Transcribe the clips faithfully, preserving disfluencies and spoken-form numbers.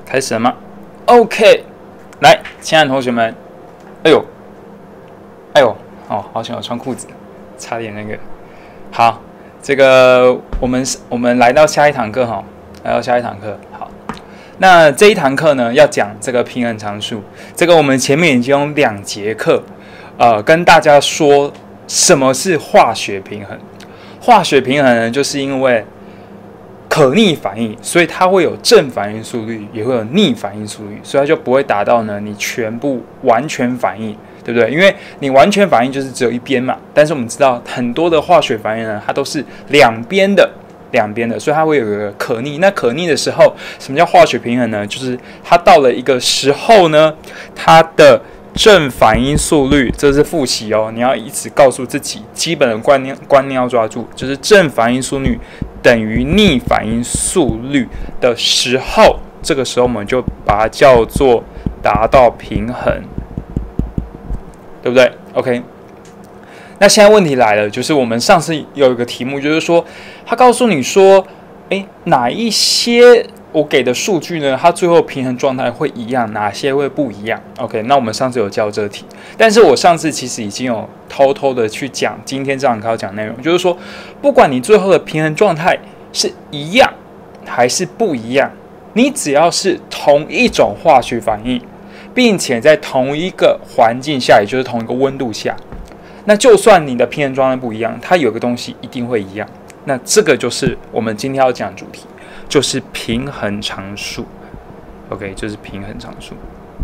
开始了吗 ？OK， 来，亲爱的同学们，哎呦，哎呦，哦，好想要穿裤子，差点那个。好，这个我们我们来到下一堂课哈，来到下一堂课。好，那这一堂课呢，要讲这个平衡常数。这个我们前面已经用两节课，呃，跟大家说什么是化学平衡。化学平衡呢，就是因为可逆反应，所以它会有正反应速率，也会有逆反应速率，所以它就不会达到呢你全部完全反应，对不对？因为你完全反应就是只有一边嘛，但是我们知道很多的化学反应呢，它都是两边的，两边的，所以它会有一个可逆。那可逆的时候，什么叫化学平衡呢？就是它到了一个时候呢，它的正反应速率，这是复习哦，你要一直告诉自己基本的观念，观念要抓住，就是正反应速率等于逆反应速率的时候，这个时候我们就把它叫做达到平衡，对不对 ？OK。那现在问题来了，就是我们上次有一个题目，就是说他告诉你说，哎，哪一些我给的数据呢？它最后平衡状态会一样，哪些会不一样 ？OK， 那我们上次有教这题，但是我上次其实已经有偷偷的去讲今天这堂课要讲内容，就是说，不管你最后的平衡状态是一样还是不一样，你只要是同一种化学反应，并且在同一个环境下，也就是同一个温度下，那就算你的平衡状态不一样，它有个东西一定会一样。那这个就是我们今天要讲的主题。就是平衡常数 ，OK， 就是平衡常数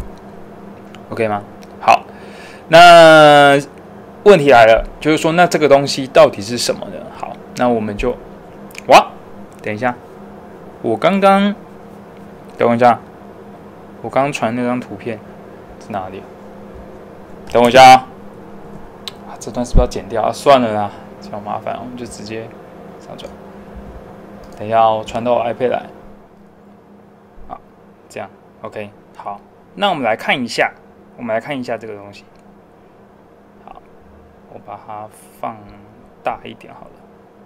，OK 吗？好，那问题来了，就是说，那这个东西到底是什么呢？好，那我们就，哇，等一下，我刚刚，等我一下，我刚刚传那张图片是哪里？等我一下啊，啊，这段是不是要剪掉啊？算了啦，这样麻烦，我们就直接上传。等一下，我传到我 iPad 来，好，这样 OK， 好，那我们来看一下，我们来看一下这个东西。好，我把它放大一点好了。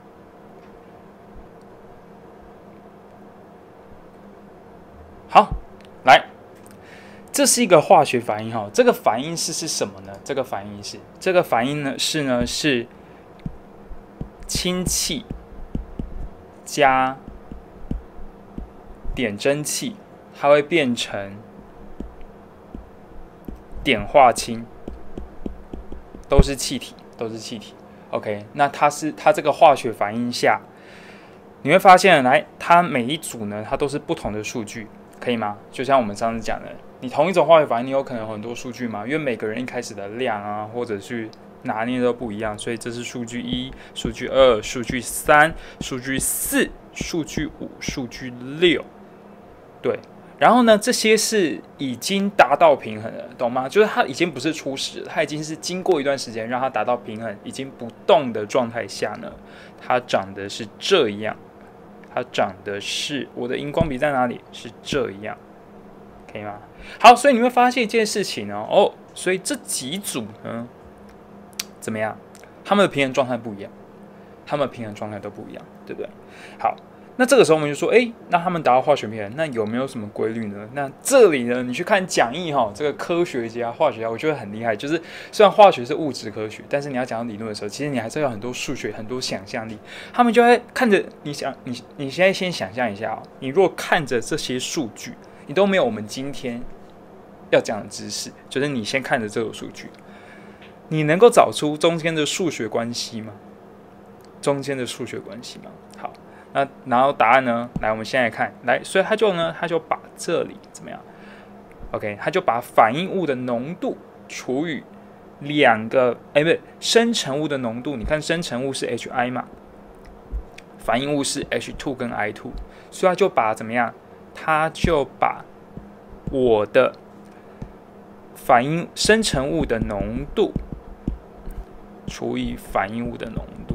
好，来，这是一个化学反应哈，这个反应式是什么呢？这个反应式，这个反应呢是呢是氢气加碘蒸气，它会变成碘化氢，都是气体，都是气体。OK， 那它是它这个化学反应下，你会发现，来，它每一组呢，它都是不同的数据，可以吗？就像我们上次讲的，你同一种化学反应，你有可能有很多数据嘛，因为每个人一开始的量啊，或者去拿捏都不一样，所以这是数据一、数据二、数据三、数据四、数据五、数据六，对。然后呢，这些是已经达到平衡了，懂吗？就是它已经不是初始，它已经是经过一段时间让它达到平衡，已经不动的状态下呢，它长得是这样，它长得是我的荧光笔在哪里？是这样，可以吗？好，所以你会发现一件事情哦，哦，所以这几组呢。怎么样？他们的平衡状态不一样，他们的平衡状态都不一样，对不对？好，那这个时候我们就说，哎，那他们达到化学平衡，那有没有什么规律呢？那这里呢，你去看讲义哈，这个科学家、化学家，我觉得很厉害。就是虽然化学是物质科学，但是你要讲到理论的时候，其实你还是有很多数学、很多想象力。他们就会看着你想，你你现在先想象一下哦，你如果看着这些数据，你都没有我们今天要讲的知识，就是你先看着这个数据。你能够找出中间的数学关系吗？中间的数学关系吗？好，那然后答案呢？来，我们现在看，来，所以他就呢，他就把这里怎么样 ？OK， 他就把反应物的浓度除以两个，哎，不对，生成物的浓度。你看，生成物是 H I 嘛，反应物是 H 二 跟 I 二， 所以他就把怎么样？他就把我的反应生成物的浓度除以反应物的浓度，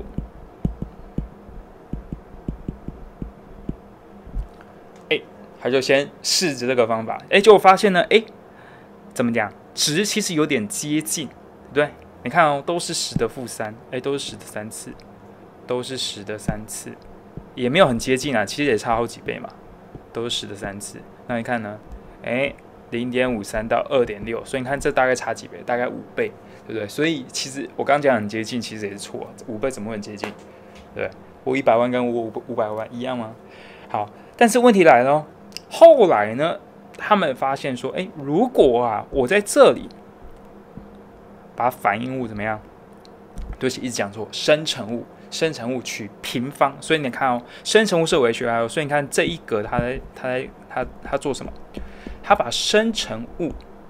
哎，他就先试着这个方法，哎，结果发现呢，哎，怎么讲？值其实有点接近，对不对？你看哦，都是十的负三，哎，都是十的三次，都是十的三次，也没有很接近啊，其实也差好几倍嘛，都是十的三次。那你看呢？ 哎，零点五三到二点六，所以你看这大概差几倍？大概五倍，对不对？所以其实我刚讲很接近，其实也是错，五倍怎么会很接近？对不对？我一百万跟我五五百万一样吗？好，但是问题来了哦，后来呢，他们发现说，哎，如果啊，我在这里把反应物怎么样？对不起，一直讲错，生成物，生成物取平方，所以你看哦，生成物是有 H I 哦，所以你看这一格它在它在它它做什么？它把生成物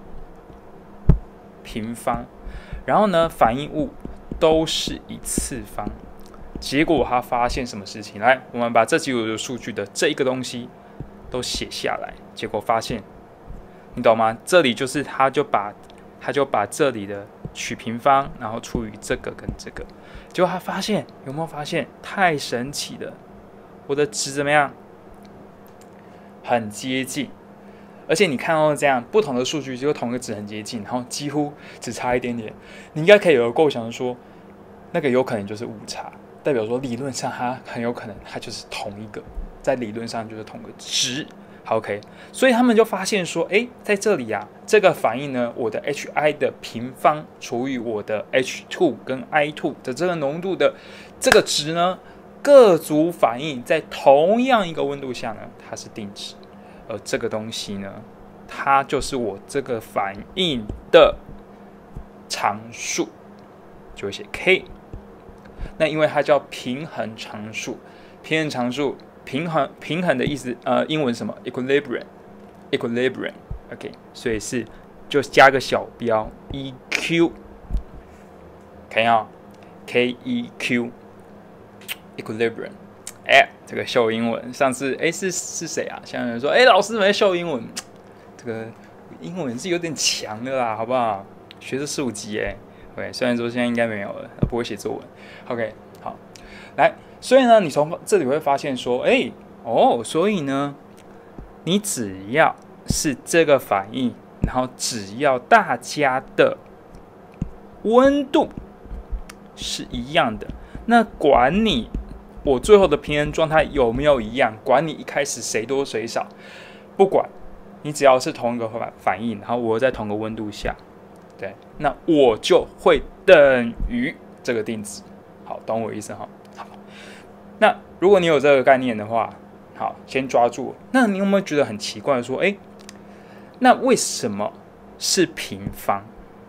平方，然后呢，反应物都是一次方。结果他发现什么事情？来，我们把这几组的数据的这一个东西都写下来，结果发现，你懂吗？这里就是他就把他就把这里的取平方，然后除以这个跟这个，结果他发现，有没有发现？太神奇了！我的值怎么样？很接近，而且你看到这样不同的数据，结果同一个值很接近，然后几乎只差一点点，你应该可以有个构想说，那个有可能就是误差。代表说，理论上它很有可能它就是同一个，在理论上就是同个值。好 ，OK， 所以他们就发现说，哎，在这里啊，这个反应呢，我的 H I 的平方除以我的 H 二 跟 I 二 的这个浓度的这个值呢，各组反应在同样一个温度下呢，它是定值，而这个东西呢，它就是我这个反应的常数，就会写 K。那因为它叫平衡常数，平衡常数，平衡平衡的意思，呃，英文什么 ？equilibrium，equilibrium，OK， 所以是就加个小标 E Q， 看啊 ，K E Q，equilibrium， 哎，这个秀英文，上次哎是是谁啊？现在有人说，哎，老师怎么在秀英文？这个英文是有点强的啦，好不好？学这十五级哎。OK， 虽然说现在应该没有了，不会写作文。OK， 好，来，所以呢，你从这里会发现说，哎、欸，哦，所以呢，你只要是这个反应，然后只要大家的温度是一样的，那管你我最后的平衡状态有没有一样，管你一开始谁多谁少，不管，你只要是同一个反应，然后我在同个温度下。对，那我就会等于这个定值。好，懂我意思哈？好，那如果你有这个概念的话，好，先抓住。那你有没有觉得很奇怪？说，哎，那为什么是平方？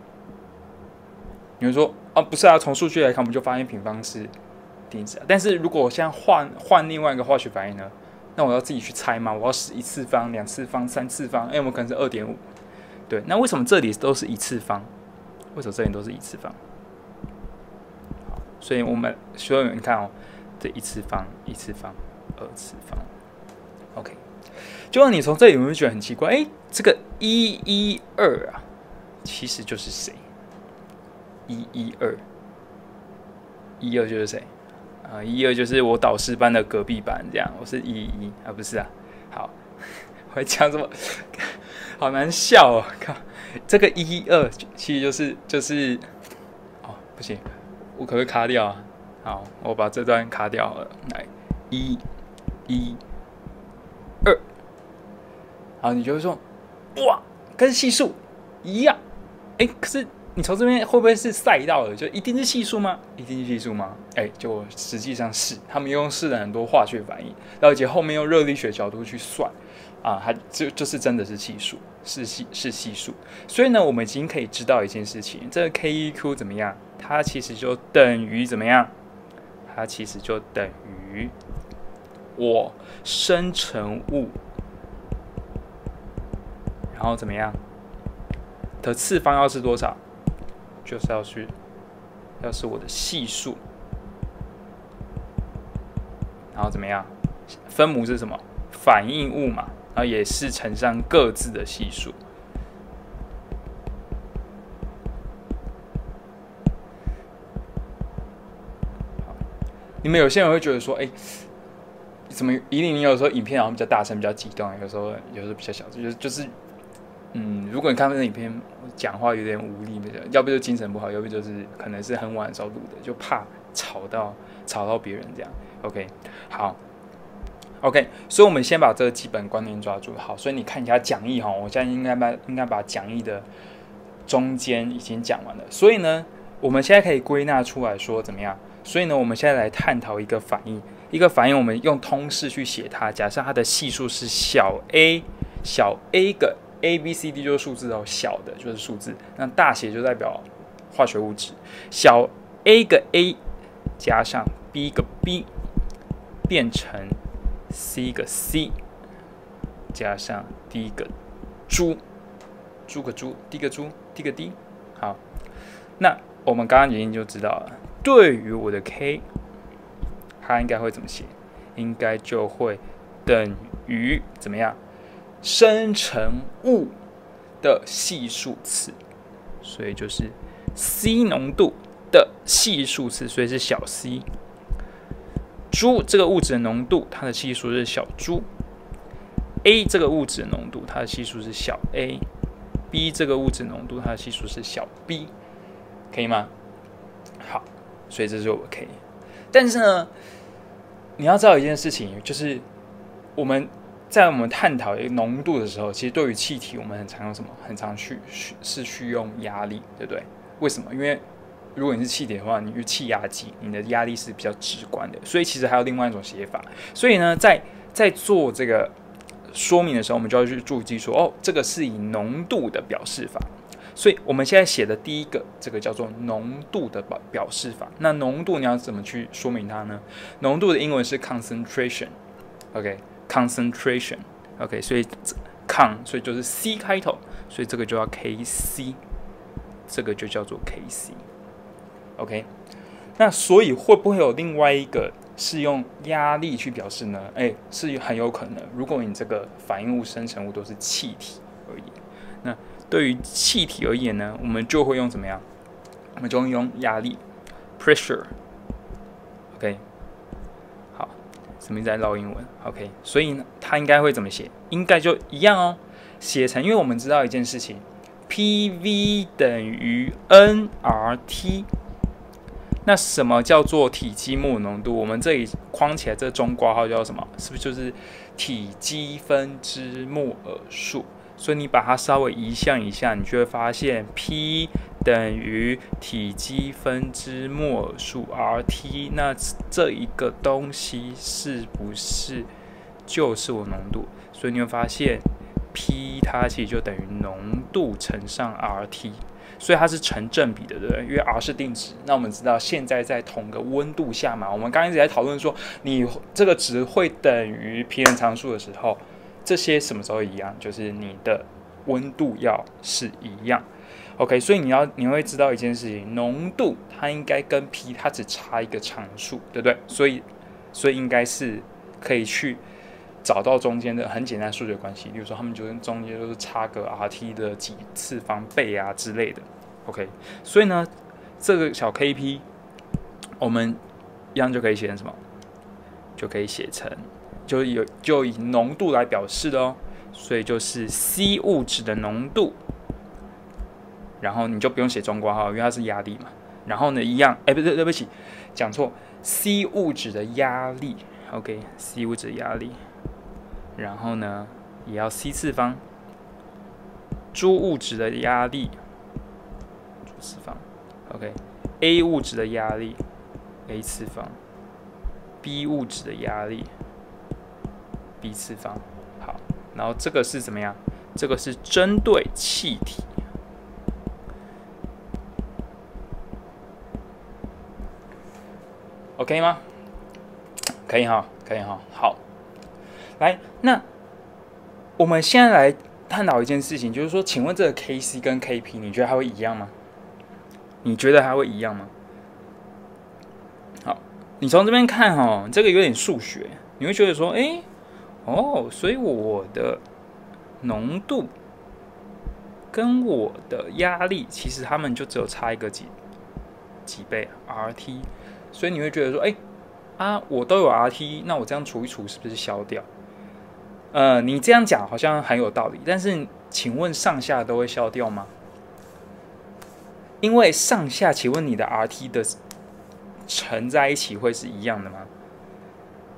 你会说，啊，不是啊，从数据来看，我们就发现平方是定值、啊。但是如果我现在换换另外一个化学反应呢？那我要自己去猜吗？我要使一次方、两次方、三次方？哎，我们可能是二点五。对，那为什么这里都是一次方？为什么这里都是一次方？好，所以我们所以你看哦，这一次方、一次方、二次方 ，OK。就让你从这里有没有觉得很奇怪？哎，这个一一二啊，其实就是谁？一一二，一二就是谁？啊，一二就是我导师班的隔壁班，这样，我是一一啊，不是啊。好，我讲什么？好难笑哦！靠，这个一二其实就是就是哦，不行，我可不可以卡掉啊？好，我把这段卡掉好了。来，一、一、二，好，你就会说，哇，跟系数一样。哎，可是你从这边会不会是赛道的？就一定是系数吗？一定是系数吗？哎，就实际上是，他们用试了很多化学反应，而且后面用热力学角度去算。啊，它就就是真的是系数，是系是系数，所以呢，我们已经可以知道一件事情，这个 K E Q 怎么样？它其实就等于怎么样？它其实就等于我生成物，然后怎么样？的次方要是多少？就是要去，要是我的系数，然后怎么样？分母是什么？反应物嘛。然后也是乘上各自的系数。你们有些人会觉得说，哎，怎么一定你有时候影片好像比较大声、比较激动，有时候有时候比较小，就是就是，嗯，如果你看那影片讲话有点无力，要不就精神不好，要不就是可能是很晚的时候录的，就怕吵到吵到别人这样。OK， 好。 OK， 所以我们先把这个基本观念抓住。好，所以你看一下讲义哈，我现在应该把应该把讲义的中间已经讲完了。所以呢，我们现在可以归纳出来说怎么样？所以呢，我们现在来探讨一个反应，一个反应，我们用通式去写它。假设它的系数是小 a， 小 a 个 a b c d 就是数字哦，小的就是数字，那大写就代表化学物质。小 a 个 a 加上 b 个 b 变成 c 个 c 加上 d 个猪，猪个猪 ，d 个猪 ，d 个 d。好，那我们刚刚已经就知道了，对于我的 k， 它应该会怎么写？应该就会等于怎么样？生成物的系数次，所以就是 c 浓度的系数次，所以是小 c。猪这个物质的浓度，它的系数是小猪。A 这个物质的浓度，它的系数是小 a。B 这个物质浓度，它的系数是小 b， 可以吗？好，所以这是我 K。但是呢，你要知道一件事情，就是我们在我们探讨浓度的时候，其实对于气体，我们很常用什么？很常去是去用压力，对不对？为什么？因为如果你是气体的话，你是气压计，你的压力是比较直观的，所以其实还有另外一种写法。所以呢，在在做这个说明的时候，我们就要去注记说，哦，这个是以浓度的表示法。所以我们现在写的第一个，这个叫做浓度的表示法。那浓度你要怎么去说明它呢？浓度的英文是 concentration，OK，concentration，OK， 所以 con， 所以就是 C 开头，所以这个就要 K C， 这个就叫做 K C，OK。那所以会不会有另外一个是用压力去表示呢？哎，是很有可能。如果你这个反应物、生成物都是气体而已，那对于气体而言呢，我们就会用怎么样？我们就会用压力 ，pressure。OK， 好，什么意思？在绕英文 ？OK， 所以呢，它应该会怎么写？应该就一样哦，写成，因为我们知道一件事情 ，P V 等于 N R T。那什么叫做体积末浓度？我们这里框起来这中括号叫什么？是不是就是体积分之摩尔数？所以你把它稍微移项一下，你就会发现 P 等于体积分之摩尔数 R T。那这一个东西是不是就是我浓度？所以你会发现 P 它其实就等于浓度乘上 R T。所以它是成正比的，对不对？因为 R 是定值，那我们知道现在在同个温度下嘛，我们刚刚一直在讨论说，你这个值会等于平衡常数的时候，这些什么时候一样？就是你的温度要是一样。OK， 所以你要你会知道一件事情，浓度它应该跟 P 它只差一个常数，对不对？所以所以应该是可以去找到中间的很简单的数学关系，例如说他们就跟中间都是差个 R T 的几次方倍啊之类的。OK， 所以呢，这个小 K P 我们一样就可以写成什么？就可以写成就有就以浓度来表示的哦。所以就是 C 物质的浓度，然后你就不用写中括号，因为它是压力嘛。然后呢，一样，哎，不对，对不起，讲错 ，C 物质的压力 ，OK，C 物质的压力。然后呢，也要 C 次方，猪物质的压力，猪次方 ，OK，A 物质的压力 ，A 次方 ，B 物质的压力 ，B 次方。好，然后这个是怎么样？这个是针对气体。OK 吗？可以哈，可以哈，好。来，那我们现在来探讨一件事情，就是说，请问这个 K C 跟 K P， 你觉得它会一样吗？你觉得它会一样吗？好，你从这边看哦，这个有点数学，你会觉得说，哎，哦，所以我的浓度跟我的压力，其实它们就只有差一个几几倍 R T， 所以你会觉得说，哎，啊，我都有 R T， 那我这样除一除，是不是消掉？呃，你这样讲好像很有道理，但是请问上下都会消掉吗？因为上下，请问你的 R T 的乘在一起会是一样的吗？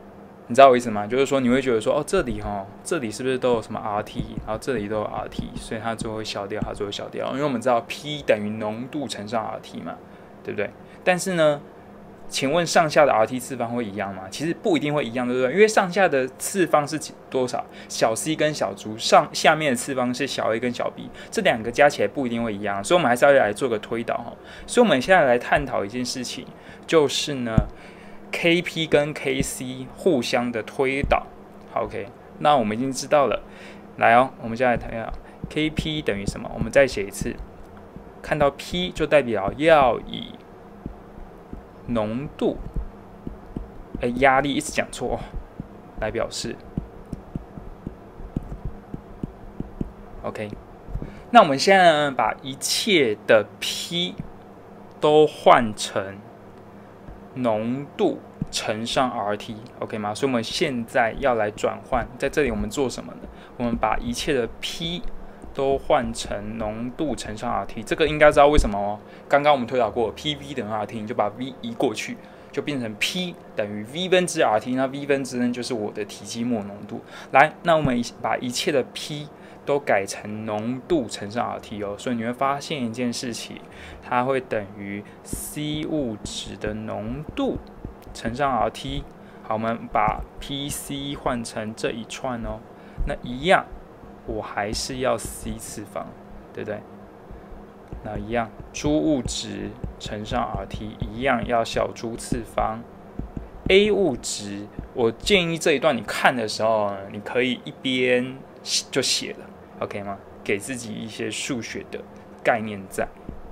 你知道我意思吗？就是说你会觉得说，哦，这里哈，这里是不是都有什么 R T， 然后这里都有 R T， 所以它最后会消掉，它最后会消掉，因为我们知道 P 等于浓度乘上 R T 嘛，对不对？但是呢，请问上下的 R T 次方会一样吗？其实不一定会一样，对不对？因为上下的次方是多少？小 c 跟小 z， 上下面的次方是小 a 跟小 b， 这两个加起来不一定会一样，所以我们还是要来做个推导哈。所以我们现在来探讨一件事情，就是呢 ，K P 跟 K C 互相的推导。好 ，OK， 那我们已经知道了。来哦，我们现在来谈一下 K P 等于什么？我们再写一次，看到 P 就代表要以浓度，哎，压力一直讲错，来表示。OK， 那我们现在呢，把一切的 P 都换成浓度乘上 R T，OK 吗？所以我们现在要来转换，在这里我们做什么呢？我们把一切的 P 都换成浓度乘上 R T， 这个应该知道为什么哦。刚刚我们推导过 ，P V 等于 R T， 你就把 V 移过去，就变成 P 等于 V 分之 R T， 那 V 分之呢就是我的体积末浓度。来，那我们把一切的 P 都改成浓度乘上 R T 哦，所以你会发现一件事情，它会等于 C 物质的浓度乘上 R T。好，我们把 P C 换成这一串哦，那一样。我还是要 c 次方，对不对？那一样，诸物质乘上 R T 一样要小诸次方。A 物质，我建议这一段你看的时候，你可以一边就写了 ，OK 吗？给自己一些数学的概念在。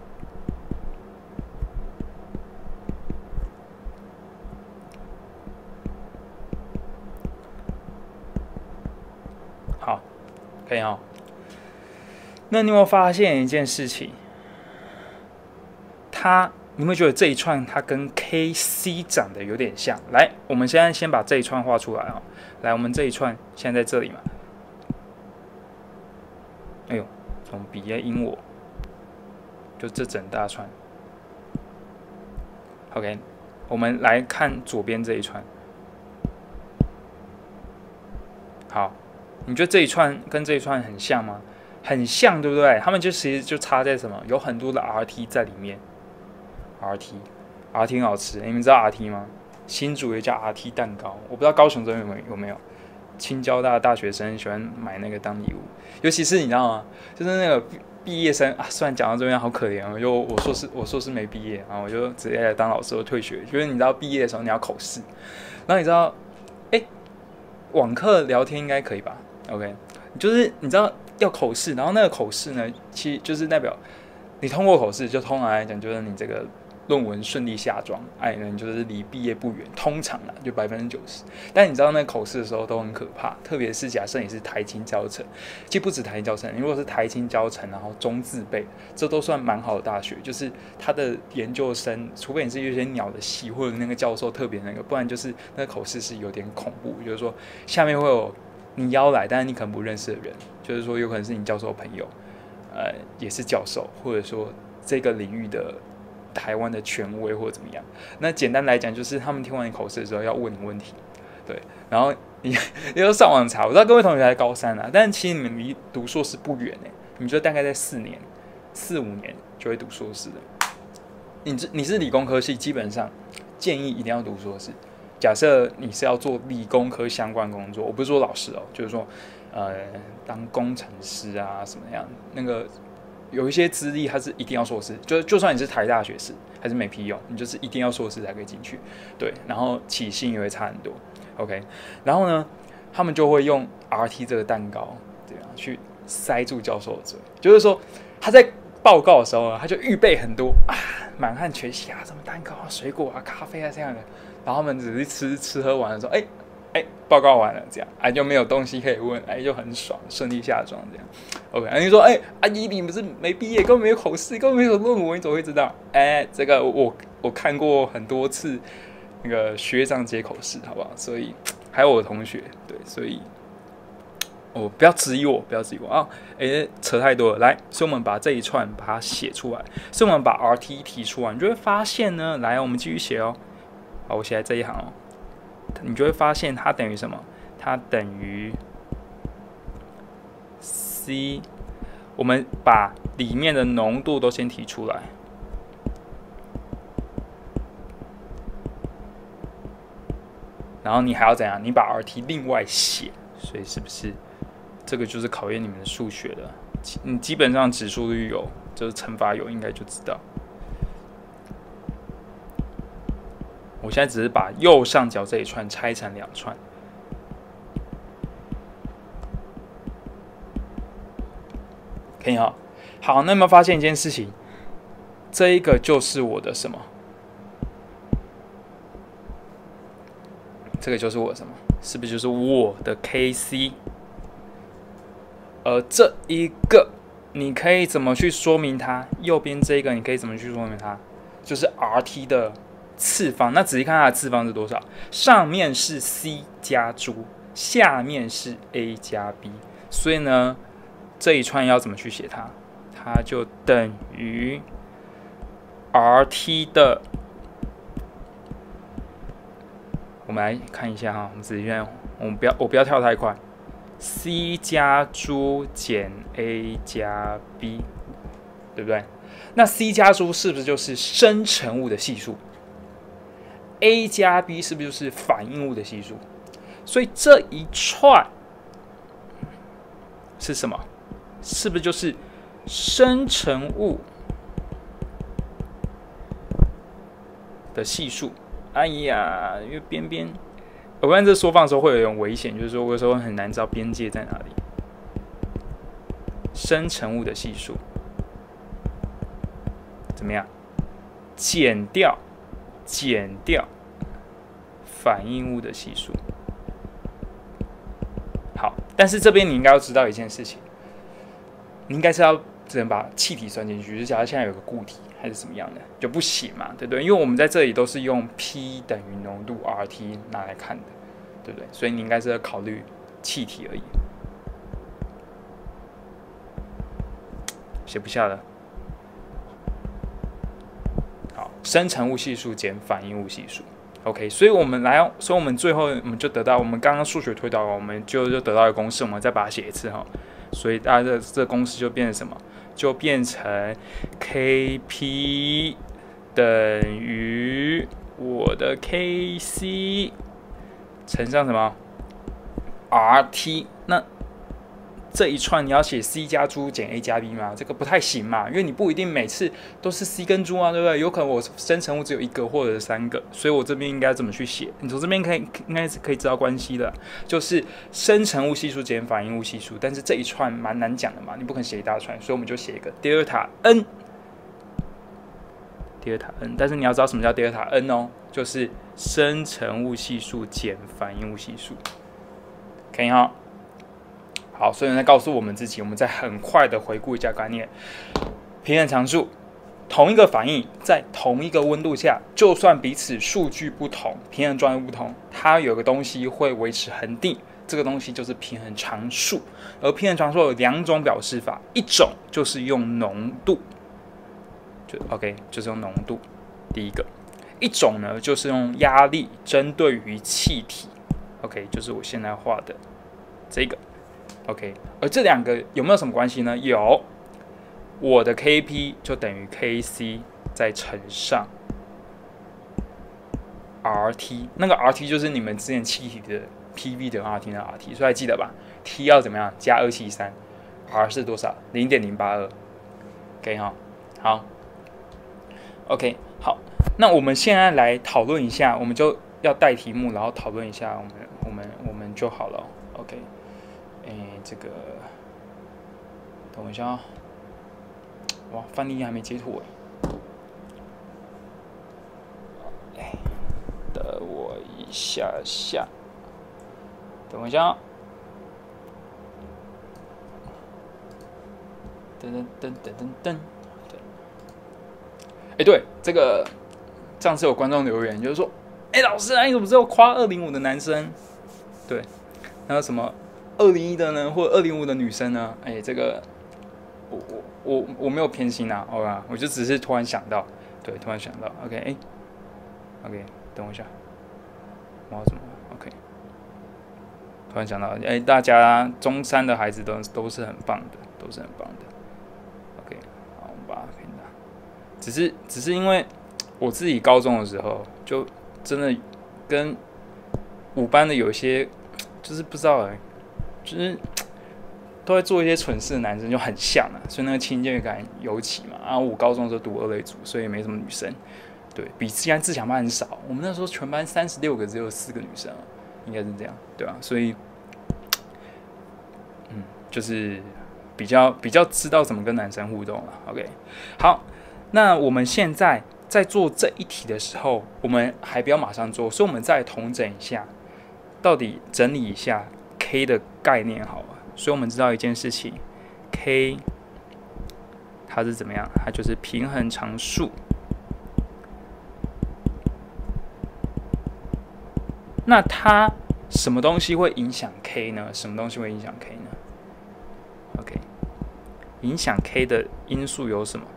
好。可以哦。那你有没有发现一件事情？它，你会觉得这一串它跟 K C 长得有点像。来，我们现在先把这一串画出来哦。来，我们这一串现在在这里嘛。哎呦，从笔页阴我，就这整大串。OK， 我们来看左边这一串。好。你觉得这一串跟这一串很像吗？很像，对不对？他们就其实就差在什么？有很多的 R T 在里面。R T，R T 很好吃，你们知道 R T 吗？新竹也叫 R T 蛋糕，我不知道高雄这边有没有有没有。清交大的大学生喜欢买那个当礼物，尤其是你知道吗？就是那个毕业生啊，虽然讲到这边好可怜哦，就我硕士我硕士没毕业，然后我就直接来当老师，我退学。就是你知道毕业的时候你要口试，然后你知道，哎，网课聊天应该可以吧？ OK， 就是你知道要口试，然后那个口试呢，其实就是代表你通过口试，就通常来讲就是你这个论文顺利下装，哎，你就是离毕业不远，通常啦就百分之九十。但你知道那个口试的时候都很可怕，特别是假设你是台清交成，其实不止台清交成，你如果是台清交成，然后中字辈，这都算蛮好的大学，就是他的研究生，除非你是有些鸟的系或者那个教授特别那个，不然就是那个口试是有点恐怖，就是说下面会有你邀来，但是你可能不认识的人，就是说有可能是你教授的朋友，呃，也是教授，或者说这个领域的台湾的权威或者怎么样。那简单来讲，就是他们听完你口试的时候要问你问题，对，然后你你就上网查。我知道各位同学才高三啊，但其实你们离读硕士不远哎，你们就大概在四年、四五年就会读硕士的。你你是理工科系，基本上建议一定要读硕士。假设你是要做理工科相关工作，我不是说老师哦，就是说，呃，当工程师啊什么样，那个有一些资历，它是一定要硕士，就就算你是台大学士，还是没屁用，你就是一定要硕士才可以进去，对，然后起薪也会差很多 ，OK， 然后呢，他们就会用 R T 这个蛋糕，对啊，去塞住教授的嘴，就是说他在报告的时候，他就预备很多啊，满汉全席啊，什么蛋糕啊、水果啊、咖啡啊这样的。然后他们只是吃吃喝完的时候，哎哎，报告完了，这样哎就没有东西可以问，哎就很爽，顺利下装这样。OK， 啊你说哎阿姨你不是没毕业，根本没有口试，根本没有论文，你怎么会知道？哎，这个我我看过很多次那个学长接口试，好不好？所以还有我的同学，对，所以哦不要质疑我，不要质疑我啊！哎扯太多了，来，所以我们把这一串把它写出来，所以我们把 R T 提出来，你就会发现呢，来我们继续写哦。好，我写在这一行哦。 你就会发现它等于什么？它等于 C。我们把里面的浓度都先提出来，然后你还要怎样？你把 R T 另外写，所以是不是这个就是考验你们的数学了？你基本上指数率有，就是乘法有，应该就知道。我现在只是把右上角这一串拆成两串。可以哈，好，那有没有发现一件事情？这一个就是我的什么？这个就是我的什么？是不是就是我的 K C？ 而这一个你可以怎么去说明它？右边这个你可以怎么去说明它？就是 R T 的次方。那仔细看它的次方是多少？上面是 C 加猪，下面是 A 加 B， 所以呢？这一串要怎么去写它？它就等于 R T 的，我们来看一下哈，我们仔细看，我们不要我不要跳太快 ，C 加猪减 A 加 B， 对不对？那 C 加猪是不是就是生成物的系数 ？A 加 B 是不是就是反应物的系数？所以这一串是什么？是不是就是生成物的系数？哎呀，因为边边，我看这缩放的时候会有点危险，就是说有时候很难知道边界在哪里。生成物的系数怎么样？减掉减掉反应物的系数。好，但是这边你应该要知道一件事情。你应该是要只能把气体算进去，就假如现在有个固体还是怎么样的，就不行嘛，对不对？因为我们在这里都是用 P 等于浓度 R T 拿来看的，对不对？所以你应该是要考虑气体而已。写不下了。好，生成物系数减反应物系数。OK， 所以我们来，所以我们最后我们就得到，我们刚刚数学推导，我们就就得到一个公式，我们再把它写一次哈。所以大家的这个公式就变成什么？就变成 K P 等于我的 K C 乘上什么 R T。那这一串你要写 C 加猪减 A 加 B 吗？这个不太行嘛，因为你不一定每次都是 C 跟猪啊，对不对？有可能我生成物只有一个或者三个，所以我这边应该怎么去写？你从这边可以应该是可以知道关系的，就是生成物系数减反应物系数。但是这一串蛮难讲的嘛，你不可能写一大串，所以我们就写一个 delta n delta n。但是你要知道什么叫 delta n 哦，就是生成物系数减反应物系数。可以哈。好，所以再告诉我们自己，我们再很快的回顾一下概念。平衡常数，同一个反应在同一个温度下，就算彼此数据不同，平衡状态不同，它有个东西会维持恒定，这个东西就是平衡常数。而平衡常数有两种表示法，一种就是用浓度，就 OK， 就是用浓度，第一个；一种呢就是用压力针对于气体 ，OK， 就是我现在画的这个。OK， 而这两个有没有什么关系呢？有，我的 K P 就等于 K C 再乘上 R T， 那个 R T 就是你们之前气体的 P V 等于 R T 的 R T， 所以还记得吧 ？T 要怎么样？加二七三 ，R 是多少？零点零八二。OK 哈，好 ，OK 好，那我们现在来讨论一下，我们就要带题目，然后讨论一下我们我们我们就好了 ，OK。哎，这个等我一下啊！哇，范例还没截图哎。哎，等我一下下，等我一下啊！噔噔噔噔噔噔。哎，对，这个上次有观众留言，就是说，哎，老师，你怎么只有夸二零五的男生？对，然后什么？二零一的呢，或者二零五的女生呢？哎，这个我我我我没有偏心啊，好吧，我就只是突然想到，对，突然想到 ，OK， 哎 ，OK， 等我一下，我要怎么？ 突然想到，哎、欸，大家中山的孩子都都是很棒的，都是很棒的。OK， 好，我们把它拼大。只是只是因为我自己高中的时候，就真的跟五班的有些就是不知道哎、欸，就是都在做一些蠢事的男生就很像啊，所以那个亲切感尤其嘛。啊，我高中的时候读二类组，所以没什么女生，对比现在自强班很少。我们那时候全班三十六个，只有四个女生啊，应该是这样，对啊，所以。嗯，就是比较比较知道怎么跟男生互动了。OK， 好，那我们现在在做这一题的时候，我们还不要马上做，所以我们再统整一下，到底整理一下 K 的概念好了。所以我们知道一件事情 ，K 它是怎么样？它就是平衡常数。那它什么东西会影响 K 呢？什么东西会影响 K 呢 ？OK， 影响 K 的因素有什么？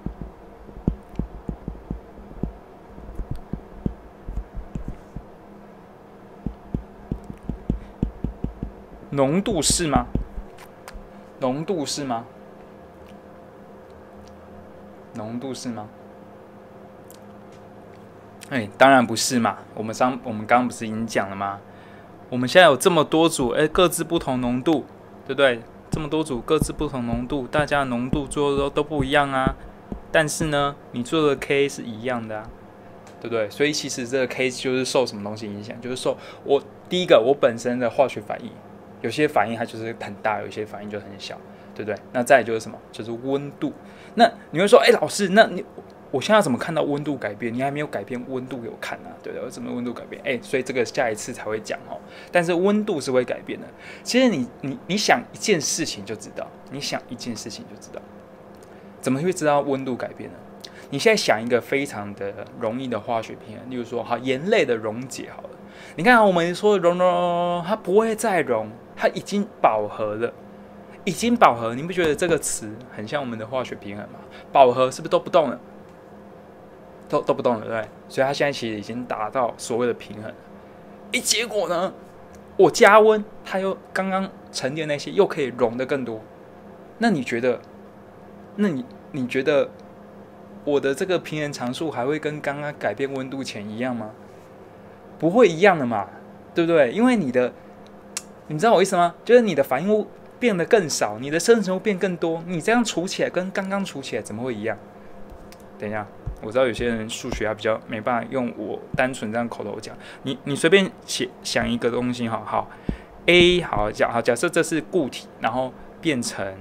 浓度是吗？浓度是吗？浓度是吗？哎、欸，当然不是嘛！我们刚我们刚刚不是已经讲了吗？我们现在有这么多组，哎、欸，各自不同浓度，对不对？这么多组各自不同浓度，大家的浓度做的都都不一样啊。但是呢，你做的 K 是一样的啊，对不对？所以其实这个 K 就是受什么东西影响？就是受我第一个我本身的化学反应，有些反应它就是很大，有些反应就很小，对不对？那再来就是什么？就是温度。那你会说，哎、欸，老师，那你我现在怎么看到温度改变？你还没有改变温度给我看啊，对不对？我怎么温度改变？哎、欸，所以这个下一次才会讲哦。但是温度是会改变的。其实你你你想一件事情就知道，你想一件事情就知道，怎么会知道温度改变呢？你现在想一个非常的容易的化学平衡，例如说，好，盐类的溶解好了。你看，我们说溶溶溶，它不会再溶，它已经饱和了。已经饱和，你不觉得这个词很像我们的化学平衡吗？饱和是不是都不动了？都都不动了，对不对？所以它现在其实已经达到所谓的平衡了。诶，结果呢，我加温，它又刚刚沉淀那些又可以溶得更多。那你觉得？那你你觉得我的这个平衡常数还会跟刚刚改变温度前一样吗？不会一样的嘛，对不对？因为你的，你知道我意思吗？就是你的反应物变得更少，你的生成物变更多，你这样除起来跟刚刚除起来怎么会一样？等一下。我知道有些人数学还比较没办法用我单纯这样口头讲，你你随便写想一个东西哈，好 ，A 好假好假设这是固体，然后变成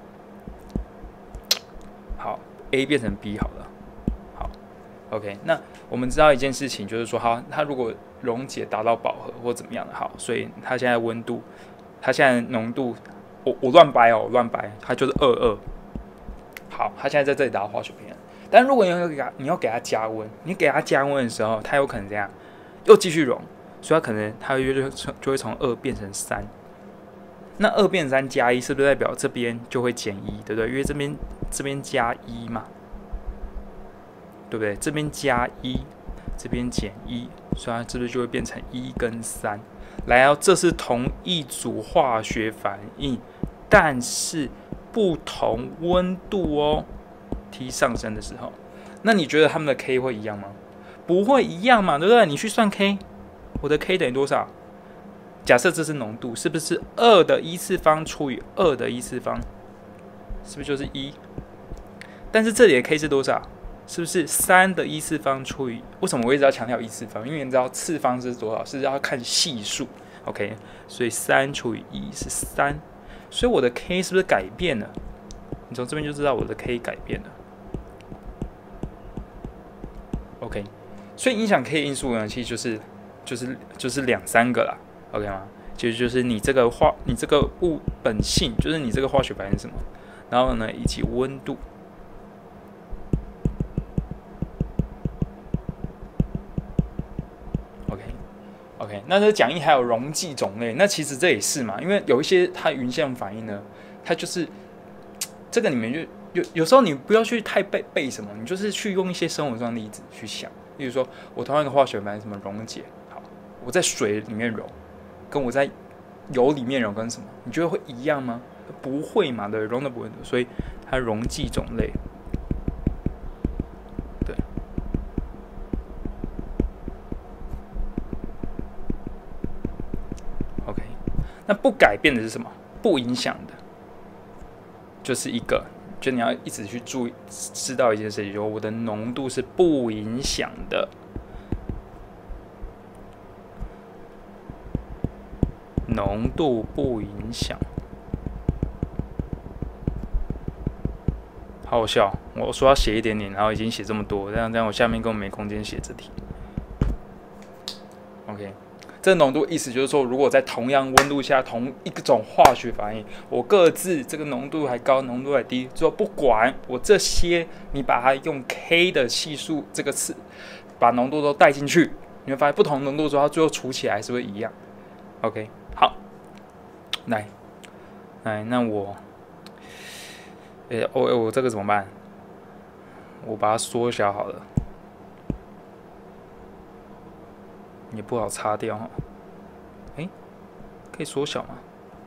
好 A 变成 B 好了，好 ，OK， 那我们知道一件事情就是说，好，它如果溶解达到饱和或怎么样的，好，所以它现在温度，它现在浓度，我我乱掰哦，我乱掰，它就是二二，好，它现在在这里达到化学平衡。但如果你要给它，你要给它加温，你给它加温的时候，它有可能这样又继续溶，所以它可能它就就会从二变成三。那二变成三加一，是不是代表这边就会减一，对不对？因为这边这边加一嘛，对不对？这边加一，这边减一，所以它是不是就会变成一跟三？来哦，这是同一组化学反应，但是不同温度哦。T 上升的时候，那你觉得他们的 K 会一样吗？不会一样嘛，对不对？你去算 K， 我的 K 等于多少？假设这是浓度，是不是二的一次方除以二的一次方？是不是就是一？但是这里的 K 是多少？是不是三的一次方除以？为什么我一直要强调一次方？因为你知道次方是多少，是要看系数。OK， 所以三除以一是三，所以我的 K 是不是改变了？你从这边就知道我的 K 改变了。OK， 所以影响 K 因素呢，其实就是就是就是两三个啦 ，OK 吗？其实就是你这个化，你这个物本性，就是你这个化学反应是什么，然后呢，以及温度。OK OK， 那这讲义还有溶剂种类，那其实这也是嘛，因为有一些它云相反应呢，它就是这个里面就。有有时候你不要去太背背什么，你就是去用一些生活上的例子去想。例如说，我同样一个化学反应，什么溶解，好，我在水里面溶，跟我在油里面溶跟什么？你觉得会一样吗？不会嘛，对，溶的不会多，所以它溶剂种类。对。OK， 那不改变的是什么？不影响的，就是一个，就你要一直去注意，知道一件事情，就是我的浓度是不影响的。浓度不影响，好好笑。我说要写一点点，然后已经写这么多，这样这样我下面根本没空间写这题。OK， 这个浓度意思就是说，如果在同样温度下，同一种化学反应，我各自这个浓度还高，浓度还低，说不管我这些，你把它用 K 的系数这个词，把浓度都带进去，你会发现不同浓度之后，它最后除起来是不是一样 ？OK， 好。来，来，那我，诶、欸，我、哦、我这个怎么办？我把它缩小好了，也不好擦掉哈。哎、欸，可以缩小吗？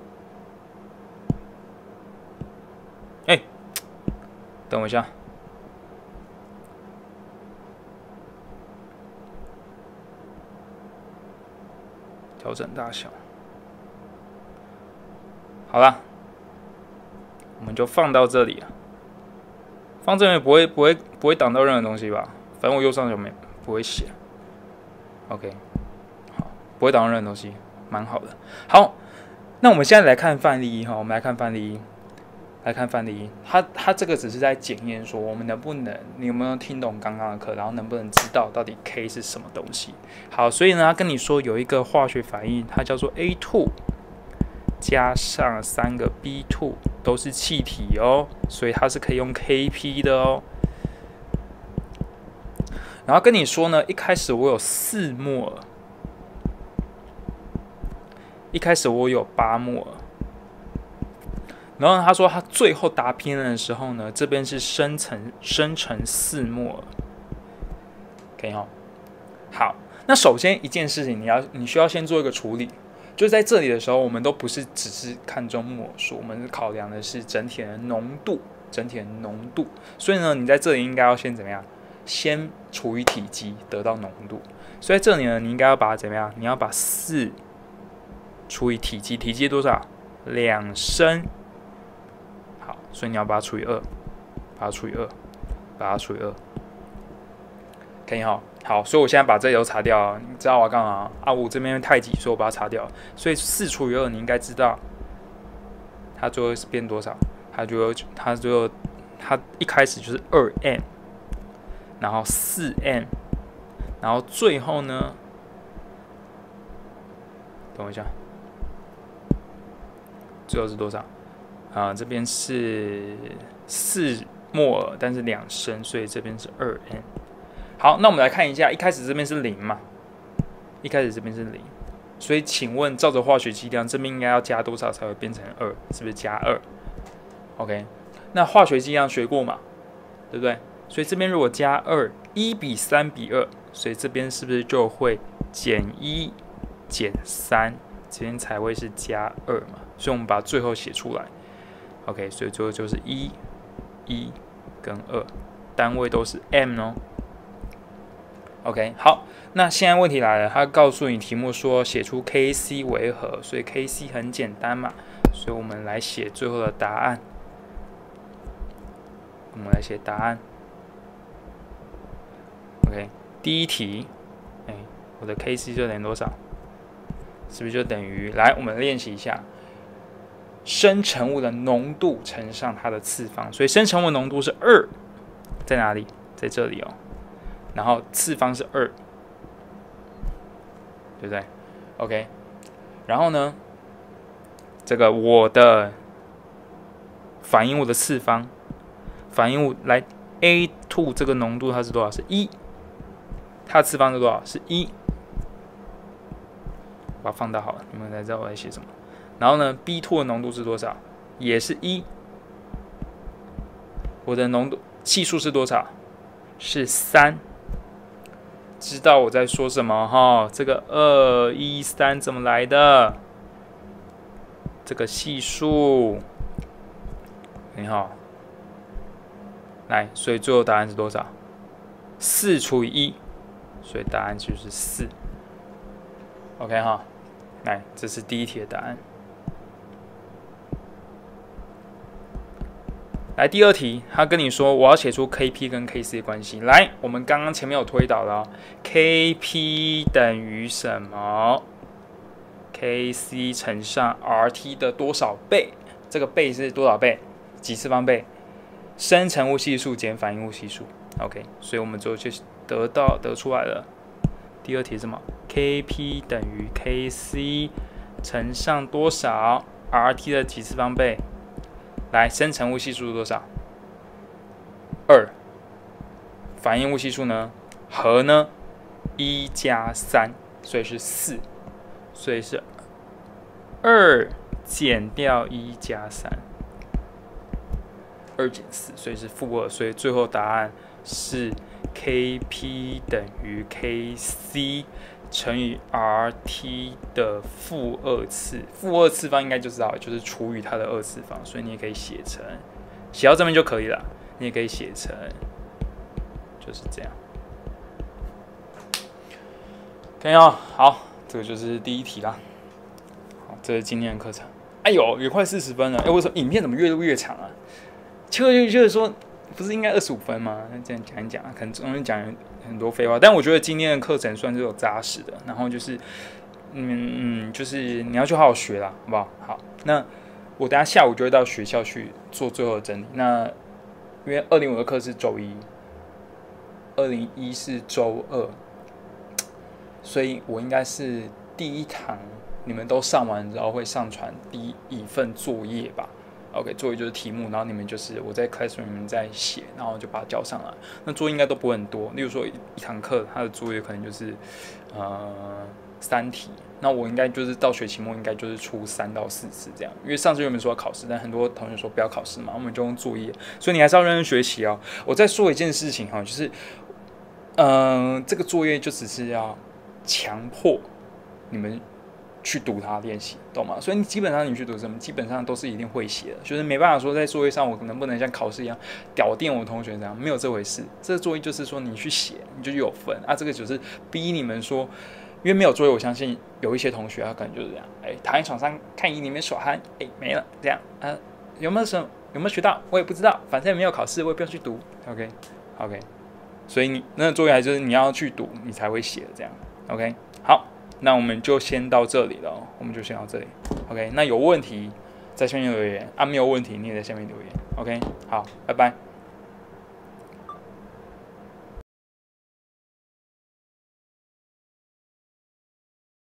哎、欸，等我一下，调整大小。好了，我们就放到这里了。放这边不会不会不会挡到任何东西吧？反正我右上角没不会写。OK， 好，不会挡到任何东西，蛮好的。好，那我们现在来看范例一哈，我们来看范例一，来看范例一。它它这个只是在检验说我们能不能，你有没有听懂刚刚的课，然后能不能知道到底 K 是什么东西。好，所以呢，他跟你说有一个化学反应，它叫做 A 二。加上三个 B 二 都是气体哦，所以它是可以用 K P 的哦。然后跟你说呢，一开始我有四摩尔，一开始我有八摩尔，然后他说他最后答偏的时候呢，这边是生成生成四摩尔，可以哈。好，那首先一件事情，你要你需要先做一个处理。就在这里的时候，我们都不是只是看重摩尔数，我们考量的是整体的浓度，整体的浓度。所以呢，你在这里应该要先怎么样？先除以体积得到浓度。所以在这里呢，你应该要把它怎么样？你要把四除以体积，体积多少？两升。好，所以你要把它除以二，把它除以二，把它除以二。可以哈。好，所以我现在把这里都擦掉了。你知道我要干嘛啊？我这边太挤，所以我把它擦掉。所以四除以二，你应该知道，它最后是变多少？它最后，它最后，它一开始就是二 m， 然后四 m， 然后最后呢，等我一下，最后是多少？啊，这边是四摩尔，但是两升，所以这边是二 m。好，那我们来看一下，一开始这边是零嘛，一开始这边是零，所以请问照着化学剂量，这边应该要加多少才会变成二？是不是加二 ？OK， 那化学剂量学过嘛，对不对？所以这边如果加二，一比三比二，所以这边是不是就会减一减三，这边才会是加二嘛？所以我们把最后写出来 ，OK， 所以最后就是一、一跟二，单位都是 m 哦。OK， 好，那现在问题来了，他告诉你题目说写出 K C 为何，所以 K C 很简单嘛，所以我们来写最后的答案。我们来写答案。OK， 第一题，哎，我的 K C 就等于多少？是不是就等于？来，我们练习一下，生成物的浓度乘上它的次方，所以生成物浓度是二，在哪里？在这里哦。然后次方是二，对不对 ？OK， 然后呢，这个我的反应物的次方，反应物来 A 二 这个浓度它是多少？是一，它的次方是多少？是一。把它放大好了，你们才知道我在写什么。然后呢 ，B 二 的浓度是多少？也是一。我的浓度系数是多少？是三。知道我在说什么哈？这个二一三怎么来的？ 这个系数，很好。来，所以最后答案是多少？四除以一，所以答案就是四。OK 哈，来，这是第一题的答案。来，第二题，他跟你说我要写出 K P 跟 K C 的关系。来，我们刚刚前面有推导了、哦、，K P 等于什么 ？K C 乘上 R T 的多少倍？这个倍是多少倍？几次方倍？生成物系数减反应物系数。OK， 所以我们最后就得到得出来了。第二题是什么 ？K P 等于 K C 乘上多少 R T 的几次方倍？来，生成物系数是多少？二。反应物系数呢？和呢？一加三，所以是四，所以是二减掉一加三，二减四，所以是负二，所以最后答案是 K P 等于 K C 乘以 R T 的负二次，负二次方应该就知道，就是除以它的二次方，所以你也可以写成，写到这边就可以了。你也可以写成，就是这样。OK 啊，好，这个就是第一题啦。好，这是今天的课程。哎呦，也快四十分了。哎，我说影片怎么越录越长啊？就就是说，不是应该二十五分吗？这样讲一讲，可能中间讲很多废话，但我觉得今天的课程算是有扎实的。然后就是，嗯嗯，就是你要去好好学啦，好不好？好，那我等一下下午就会到学校去做最后的整理。那因为二零五的课是周一，二零一是周二，所以我应该是第一堂你们都上完之后会上传第一份作业吧。OK， 作业就是题目，然后你们就是我在 Classroom 里面在写，然后就把它交上来。那作业应该都不会很多，例如说一一堂课它的作业可能就是呃三题，那我应该就是到学期末应该就是出三到四次这样。因为上次原本说要考试，但很多同学说不要考试嘛，我们就用作业，所以你还是要认真学习哦。我再说一件事情哈，就是嗯、呃，这个作业就只是要强迫你们去读它练习，懂吗？所以你基本上你去读什么，基本上都是一定会写的，就是没办法说在作业上我能不能像考试一样屌电我同学这样，没有这回事。这个作业就是说你去写，你就有分啊。这个只是逼你们说，因为没有作业，我相信有一些同学他可能就是这样，哎，躺在床上看影里面耍憨，哎，没了这样啊，有没有什么有没有学到？我也不知道，反正也没有考试，我也不用去读。OK OK， 所以你那个作业还就是你要去读，你才会写的这样。OK， 好。那我们就先到这里了、哦，我们就先到这里。OK， 那有问题在下面留言啊，没有问题你也在下面留言。OK， 好，拜拜。